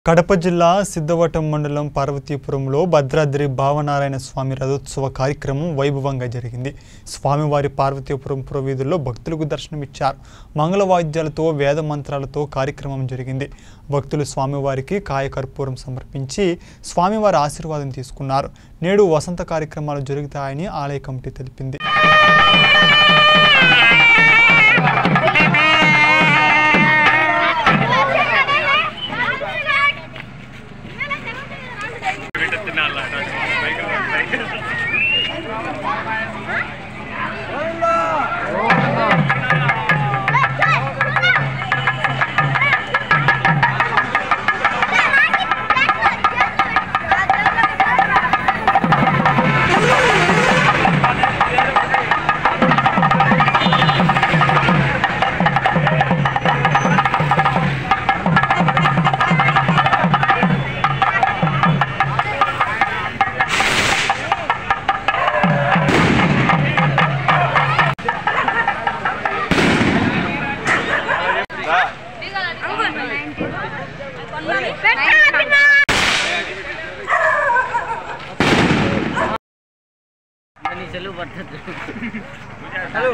కడప జిల్లా సిద్ధవటం మండలం పార్వతీపురంలో భద్రాద్రి భావనారాయణ స్వామి రథోత్సవ కార్యక్రమం వైభవంగా జరిగింది. స్వామివారి పార్వతీపురం పురవీధుల్లో భక్తులకు దర్శనమిచ్చారు. మంగళ వాయిద్యాలతో వేద మంత్రాలతో కార్యక్రమం జరిగింది. భక్తులు స్వామివారికి కాయకర్పూరం సమర్పించి స్వామివారి ఆశీర్వాదం తీసుకున్నారు. నేడు వసంత కార్యక్రమాలు జరుగుతాయని ఆలయ కమిటీ తెలిపింది. चलो बढ़ते हेलो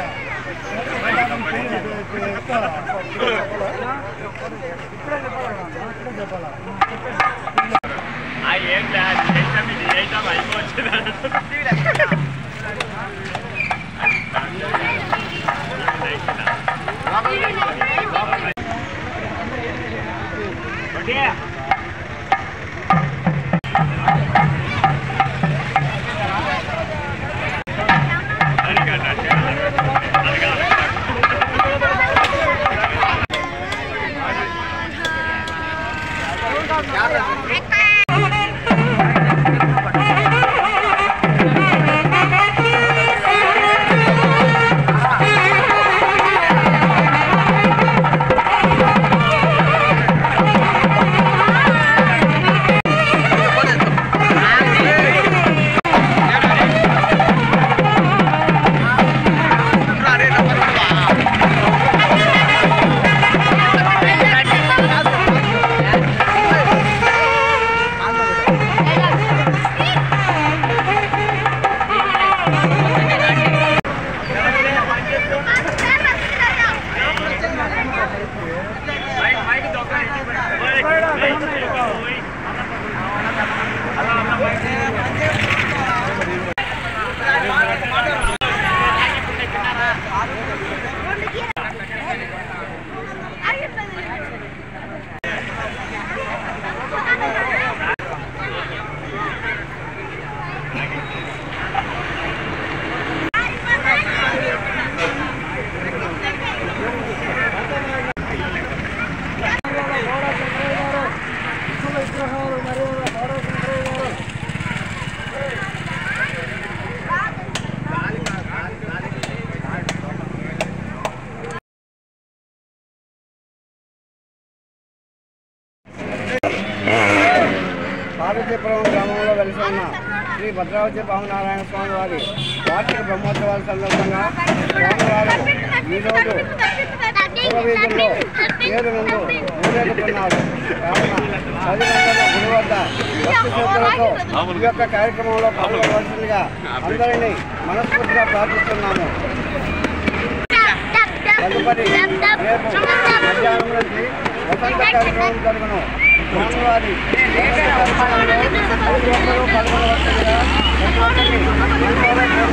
పార్వతీపురం గ్రామంలో వెలిసి ఉన్న శ్రీ భద్రాద్రి భావనారాయణ స్వామి వారి వార్షిక బ్రహ్మోత్సవాల సందర్భంగా స్వామివారు ఈరోజు పురవీధుల్లో పేరు నుండి ఊరేగుతున్నారు. కావున ప్రజలందరూ గుడి వద్ద భక్తి శ్రద్ధలతో ఈ యొక్క కార్యక్రమంలో పాల్గొనవలసిందిగా అందరినీ మనస్ఫూర్తిగా ప్రార్థిస్తున్నాము. తదుపరి రేపు మధ్యాహ్నం నుంచి వసంత కార్యక్రమం జరుగును. స్వామివారి కార్యక్రమంలో ప్రతి ఒక్కరూ పాల్గొనవలసిందిగా ప్రతి ఒక్కరిని